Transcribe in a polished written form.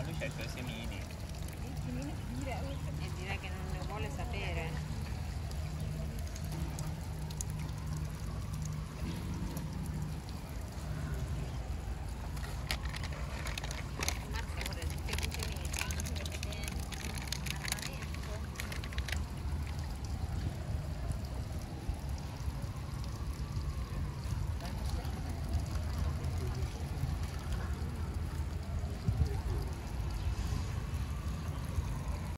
ma lui c'ha i suoi semini. E direi che non ne vuole sapere.